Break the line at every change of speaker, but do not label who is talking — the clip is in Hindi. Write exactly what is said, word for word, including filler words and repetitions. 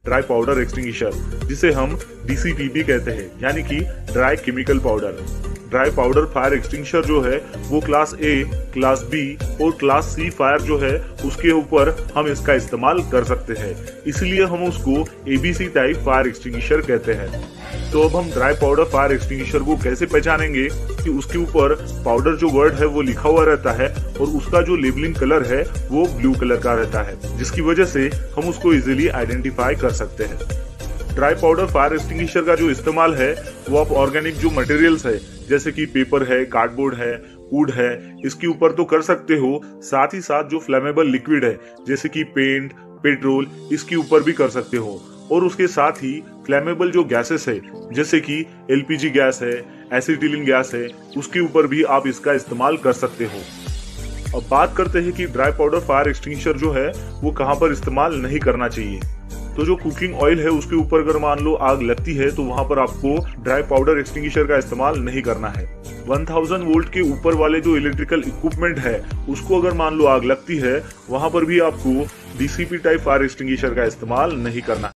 ड्राई पाउडर एक्सटिंग्विशर, जिसे हम डी सी पी भी कहते हैं, यानी कि dry chemical powder. Dry powder fire extinguisher जो है वो क्लास ए, क्लास बी और क्लास सी फायर जो है उसके ऊपर हम इसका इस्तेमाल कर सकते हैं, इसलिए हम उसको A B C type fire extinguisher कहते हैं। तो अब हम ड्राई पाउडर फायर एक्सटिंग्विशर को कैसे पहचानेंगे कि उसके ऊपर पाउडर जो वर्ड है वो लिखा हुआ रहता है और उसका जो लेबलिंग कलर है वो ब्लू कलर का रहता है, जिसकी वजह से हम उसको इजीली आइडेंटिफाई कर सकते हैं। ड्राई पाउडर फायर एक्सटिंग्विशर का जो इस्तेमाल है वो आप ऑर्गेनिक जो मटेरियल्स है जैसे कि पेपर है, कार्डबोर्ड है, वुड है, इसके ऊपर तो कर सकते हो। साथ ही साथ जो फ्लेमेबल लिक्विड है जैसे कि पेंट, पेट्रोल, इसके ऊपर भी कर सकते हो। और उसके साथ ही फ्लेमेबल जो गैसेस है जैसे कि एल पी जी गैस है, एसिटिलीन गैस है, उसके ऊपर भी आप इसका इस्तेमाल कर सकते हो। अब बात करते हैं कि ड्राई पाउडर फायर एक्सटिंग्विशर जो है वो कहाँ पर इस्तेमाल नहीं करना चाहिए। तो जो कुकिंग ऑयल है उसके ऊपर अगर मान लो आग लगती है तो वहां पर आपको ड्राई पाउडर एक्सटिंग्विशर का इस्तेमाल नहीं करना है। एक हज़ार वोल्ट के ऊपर वाले जो इलेक्ट्रिकल इक्विपमेंट है उसको अगर मान लो आग लगती है वहां पर भी आपको D C P type fire extinguisher का इस्तेमाल नहीं करना है।